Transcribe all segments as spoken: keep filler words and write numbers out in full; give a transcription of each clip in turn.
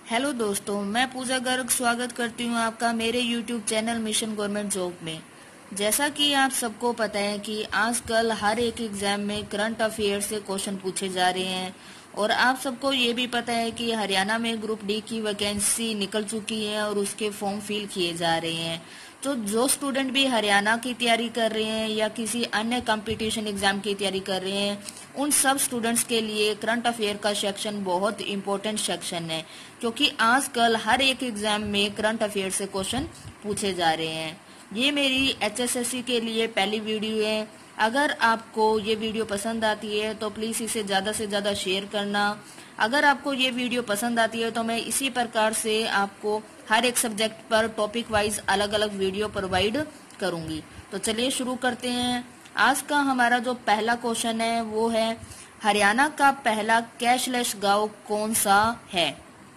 Hello दोस्तों, मैं पूजा गर्ग स्वागत करती हूँ आपका मेरे YouTube channel mission government job में। जैसा कि आप सबको पता है कि आजकल हर एक एग्जाम में करंट अफेयर से क्वेश्चन पूछे जा रहे हैं और आप सबको ये भी पता है कि हरियाणा में ग्रुप डी की वैकेंसी निकल चुकी है और उसके फॉर्म फिल किए जा रहे हैं। तो जो स्टूडेंट भी हरियाणा की तैयारी कर रहे हैं या किसी अन्य कंपटीशन एग्जाम की तैयारी कर रहे हैं, उन सब स्टूडेंट्स के लिए करंट अफेयर का सेक्शन बहुत इंपॉर्टेंट सेक्शन है, क्योंकि आजकल हर एक एग्जाम में करंट अफेयर से क्वेश्चन पूछे जा रहे हैं। ये मेरी एच एस एस सी के लिए पहली वीडियो है। अगर आपको ये वीडियो पसंद आती है तो प्लीज इसे ज्यादा से ज्यादा शेयर करना। अगर आपको ये वीडियो पसंद आती है तो मैं इसी प्रकार से आपको हर एक सब्जेक्ट पर टॉपिक वाइज अलग अलग वीडियो प्रोवाइड करूंगी। तो चलिए शुरू करते हैं। आज का हमारा जो पहला क्वेश्चन है वो है, हरियाणा का पहला कैशलेस गांव कौन सा है।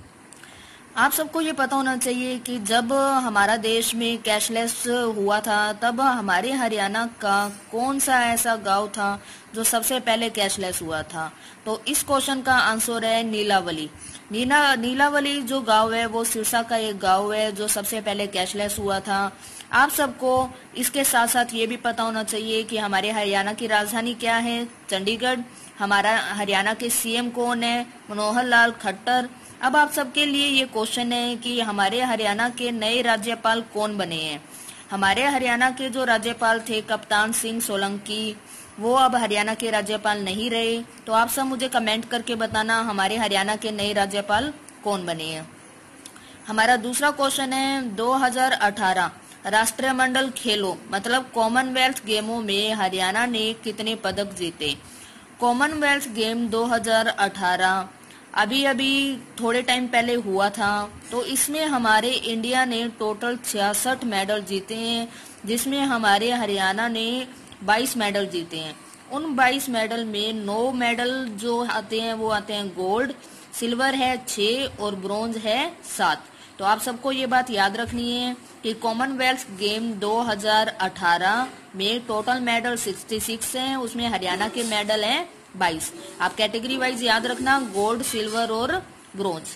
आप सबको ये पता होना चाहिए कि जब हमारा देश में कैशलेस हुआ था तब हमारे हरियाणा का कौन सा ऐसा गांव था जो सबसे पहले कैशलेस हुआ था। तो इस क्वेश्चन का आंसर है नीलावली। नीला नीलावली जो गांव है वो सिरसा का एक गांव है जो सबसे पहले कैशलेस हुआ था। आप सबको इसके साथ साथ ये भी पता होना चाहिए कि हमारे हरियाणा की राजधानी क्या है, चंडीगढ़। हमारा हरियाणा के सी एम कौन है, मनोहर लाल खट्टर। अब आप सबके लिए ये क्वेश्चन है कि हमारे हरियाणा के नए राज्यपाल कौन बने हैं। हमारे हरियाणा के जो राज्यपाल थे कप्तान सिंह सोलंकी, वो अब हरियाणा के राज्यपाल नहीं रहे। तो आप सब मुझे कमेंट करके बताना हमारे हरियाणा के नए राज्यपाल कौन बने हैं। हमारा दूसरा क्वेश्चन है, दो हज़ार अठारह राष्ट्रमंडल खेलों मतलब कॉमनवेल्थ गेमों में हरियाणा ने कितने पदक जीते। कॉमनवेल्थ गेम दो हज़ार अठारह अभी अभी थोड़े टाइम पहले हुआ था। तो इसमें हमारे इंडिया ने टोटल छियासठ मेडल जीते हैं, जिसमें हमारे हरियाणा ने बाईस मेडल जीते हैं। उन बाईस मेडल में नौ मेडल जो आते हैं वो आते हैं गोल्ड, सिल्वर है छह और ब्रॉन्ज है सात। तो आप सबको ये बात याद रखनी है कि कॉमनवेल्थ गेम दो हज़ार अठारह में टोटल मेडल छियासठ हैं, उसमें हरियाणा के मेडल हैं बाईस। आप कैटेगरी वाइज याद रखना, गोल्ड, सिल्वर और ब्रोंज।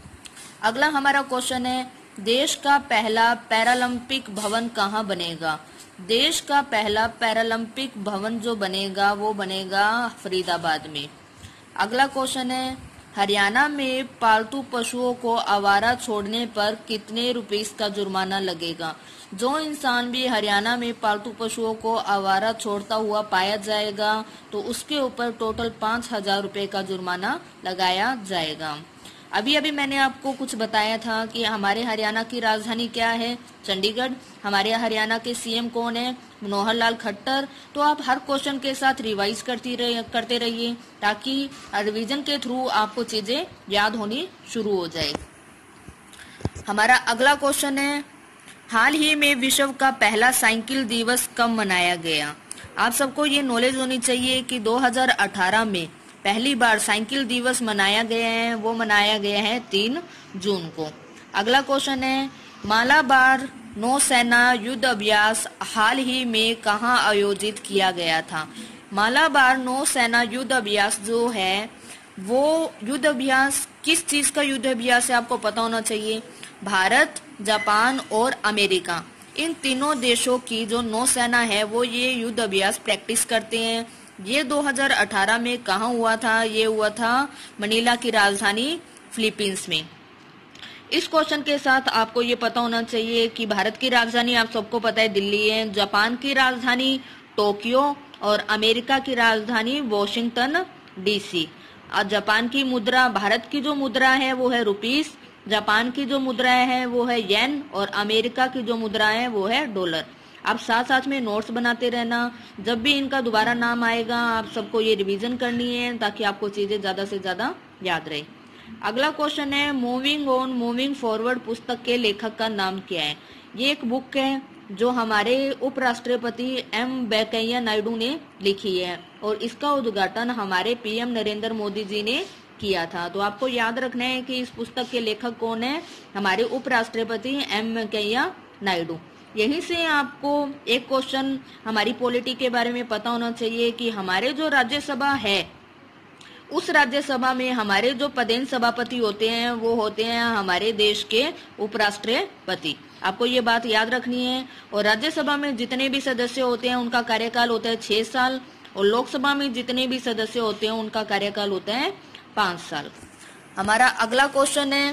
अगला हमारा क्वेश्चन है, देश का पहला पैरालंपिक भवन कहाँ बनेगा। देश का पहला पैरालंपिक भवन जो बनेगा वो बनेगा फरीदाबाद में। अगला क्वेश्चन है, हरियाणा में पालतू पशुओं को आवारा छोड़ने पर कितने रुपीस का जुर्माना लगेगा। जो इंसान भी हरियाणा में पालतू पशुओं को आवारा छोड़ता हुआ पाया जाएगा तो उसके ऊपर टोटल पांच हजार रुपए का जुर्माना लगाया जाएगा। अभी अभी मैंने आपको कुछ बताया था कि हमारे हरियाणा की राजधानी क्या है, चंडीगढ़। हमारे हरियाणा के सी एम कौन है, मनोहर लाल खट्टर। तो आप हर क्वेश्चन के साथ रिवाइज करती रह, करते रहिए ताकि रिवीजन के थ्रू आपको चीजें याद होनी शुरू हो जाए। हमारा अगला क्वेश्चन है, हाल ही में विश्व का पहला साइकिल दिवस कब मनाया गया। आप सबको ये नॉलेज होनी चाहिए कि दो हज़ार अठारह में पहली बार साइकिल दिवस मनाया गया है, वो मनाया गया है तीन जून को। अगला क्वेश्चन है, मालाबार नौसेना युद्ध अभ्यास हाल ही में कहाँ आयोजित किया गया था। मालाबार नौसेना युद्ध अभ्यास जो है वो युद्ध अभ्यास किस चीज का युद्ध अभ्यास है आपको पता होना चाहिए। भारत, जापान और अमेरिका, इन तीनों देशों की जो नौसेना है वो ये युद्ध अभ्यास प्रैक्टिस करते हैं। ये दो हज़ार अठारह में कहाँ हुआ था, ये हुआ था मनीला की राजधानी फिलीपींस में। इस क्वेश्चन के साथ आपको ये पता होना चाहिए कि भारत की राजधानी आप सबको पता है दिल्ली है, जापान की राजधानी टोक्यो और अमेरिका की राजधानी वॉशिंगटन डीसी। और जापान की मुद्रा, भारत की जो मुद्रा है वो है रुपीस, जापान की जो मुद्रा है वो है येन और अमेरिका की जो मुद्रा है वो है डॉलर। आप साथ साथ में नोट्स बनाते रहना, जब भी इनका दोबारा नाम आएगा आप सबको ये रिवीजन करनी है ताकि आपको चीजें ज्यादा से ज्यादा याद रहे। अगला क्वेश्चन है, मूविंग ऑन मूविंग फॉरवर्ड पुस्तक के लेखक का नाम क्या है। ये एक बुक है जो हमारे उपराष्ट्रपति एम वेंकैया नायडू ने लिखी है और इसका उद्घाटन हमारे पी एम नरेंद्र मोदी जी ने किया था। तो आपको याद रखना है कि इस पुस्तक के लेखक कौन है, हमारे उपराष्ट्रपति एम वेंकैया नायडू। यहीं से आपको एक क्वेश्चन हमारी पॉलिटी के बारे में पता होना चाहिए कि हमारे जो राज्यसभा है उस राज्यसभा में हमारे जो पदेन सभापति होते हैं वो होते हैं हमारे देश के उपराष्ट्रपति। आपको ये बात याद रखनी है। और राज्यसभा में जितने भी सदस्य होते हैं उनका कार्यकाल होता है छह साल, और लोकसभा में जितने भी सदस्य होते हैं उनका कार्यकाल होता है पांच साल। हमारा अगला क्वेश्चन है,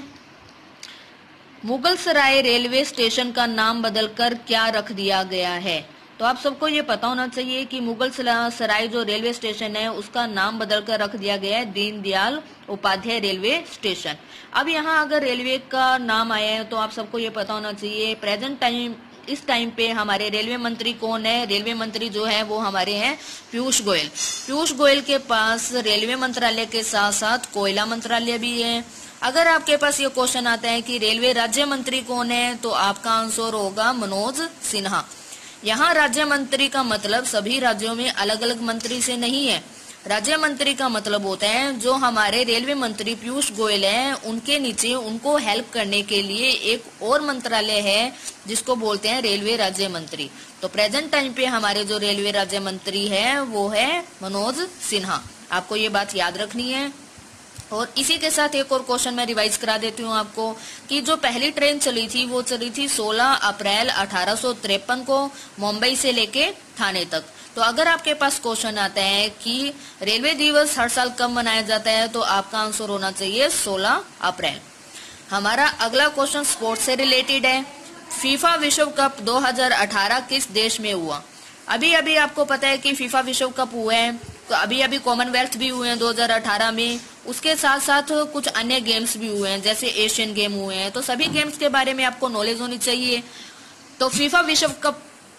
मुगलसराय रेलवे स्टेशन का नाम बदलकर क्या रख दिया गया है? तो आप सबको ये पता होना चाहिए कि मुगलसराय जो रेलवे स्टेशन है उसका नाम बदलकर रख दिया गया है दीनदयाल उपाध्याय रेलवे स्टेशन। अब यहाँ अगर रेलवे का नाम आया है तो आप सबको ये पता होना चाहिए प्रेजेंट टाइम इस टाइम पे हमारे रेलवे मंत्री कौन है? रेलवे मंत्री जो है वो हमारे हैं पीयूष गोयल। पीयूष गोयल के पास रेलवे मंत्रालय के साथ साथ कोयला मंत्रालय भी है। अगर आपके पास ये क्वेश्चन आता है कि रेलवे राज्य मंत्री कौन है, तो आपका आंसर होगा मनोज सिन्हा। यहाँ राज्य मंत्री का मतलब सभी राज्यों में अलग अलग मंत्री से नहीं है। राज्य मंत्री का मतलब होता है जो हमारे रेलवे मंत्री पीयूष गोयल हैं उनके नीचे उनको हेल्प करने के लिए एक और मंत्रालय है जिसको बोलते हैं रेलवे राज्य मंत्री। तो प्रेजेंट टाइम पे हमारे जो रेलवे राज्य मंत्री है वो है मनोज सिन्हा। आपको ये बात याद रखनी है। और इसी के साथ एक और क्वेश्चन मैं रिवाइज करा देती हूँ आपको कि जो पहली ट्रेन चली थी वो चली थी सोलह अप्रैल अठारह सौ तिरपन को मुंबई से लेके थाने तक। तो अगर आपके पास क्वेश्चन आता है कि रेलवे दिवस हर साल कब मनाया जाता है, तो आपका आंसर होना चाहिए सोलह अप्रैल। हमारा अगला क्वेश्चन स्पोर्ट्स से रिलेटेड है। फीफा विश्व कप दो हज़ार अठारह किस देश में हुआ? अभी अभी आपको पता है कि फीफा विश्व कप हुए हैं, तो अभी अभी कॉमनवेल्थ भी हुए हैं दो हज़ार अठारह में। उसके साथ साथ कुछ अन्य गेम्स भी हुए हैं जैसे एशियन गेम हुए हैं। तो सभी गेम्स के बारे में आपको नॉलेज होनी चाहिए। तो फीफा विश्व कप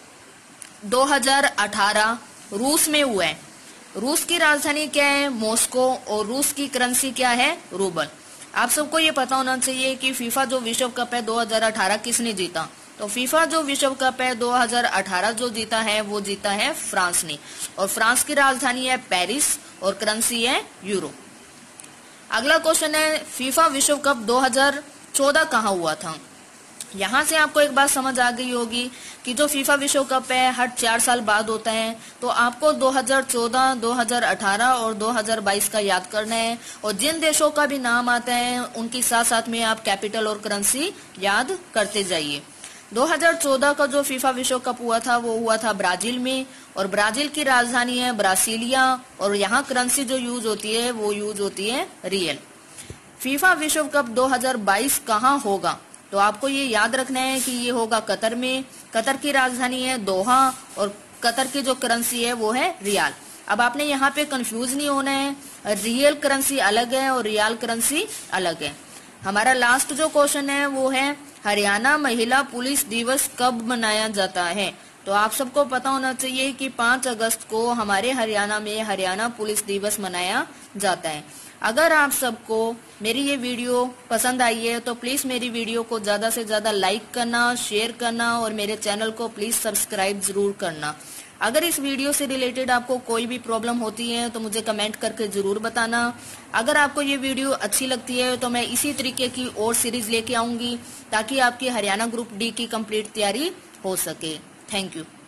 दो हज़ार अठारह रूस में हुआ है। रूस की राजधानी क्या है? मॉस्को। और रूस की करेंसी क्या है? रूबल। आप सबको ये पता होना चाहिए कि फीफा जो विश्व कप है दो हज़ार अठारह किसने जीता? तो फीफा जो विश्व कप है दो हज़ार अठारह जो जीता है वो जीता है फ्रांस ने। और फ्रांस की राजधानी है पेरिस और करेंसी है यूरो। अगला क्वेश्चन है, फीफा विश्व कप दो हज़ार चौदह कहाँ हुआ था? यहाँ से आपको एक बात समझ आ गई होगी कि जो फीफा विश्व कप है हर चार साल बाद होता है। तो आपको दो हज़ार चौदह, दो हज़ार अठारह और दो हज़ार बाईस का याद करना है। और जिन देशों का भी नाम आता है उनकी साथ साथ में आप कैपिटल और करेंसी याद करते जाइए। दो हज़ार चौदह का जो फीफा विश्व कप हुआ था वो हुआ था ब्राजील में। और ब्राजील की राजधानी है ब्रासिलिया। और यहाँ करेंसी जो यूज होती है वो यूज होती है रियल। फीफा विश्व कप दो हज़ार बाईस कहाँ होगा? तो आपको ये याद रखना है कि ये होगा कतर में। कतर की राजधानी है दोहा और कतर की जो करेंसी है वो है रियाल। अब आपने यहाँ पे कंफ्यूज नहीं होना है, रियल करेंसी अलग है और रियाल करेंसी अलग है। हमारा लास्ट जो क्वेश्चन है वो है, हरियाणा महिला पुलिस दिवस कब मनाया जाता है? तो आप सबको पता होना चाहिए कि पाँच अगस्त को हमारे हरियाणा में हरियाणा पुलिस दिवस मनाया जाता है। अगर आप सबको मेरी ये वीडियो पसंद आई है तो प्लीज मेरी वीडियो को ज्यादा से ज्यादा लाइक करना, शेयर करना और मेरे चैनल को प्लीज सब्सक्राइब जरूर करना। अगर इस वीडियो से रिलेटेड आपको कोई भी प्रॉब्लम होती है तो मुझे कमेंट करके जरूर बताना। अगर आपको ये वीडियो अच्छी लगती है तो मैं इसी तरीके की और सीरीज लेके आऊंगी ताकि आपकी हरियाणा ग्रुप डी की कंप्लीट तैयारी हो सके। Thank you.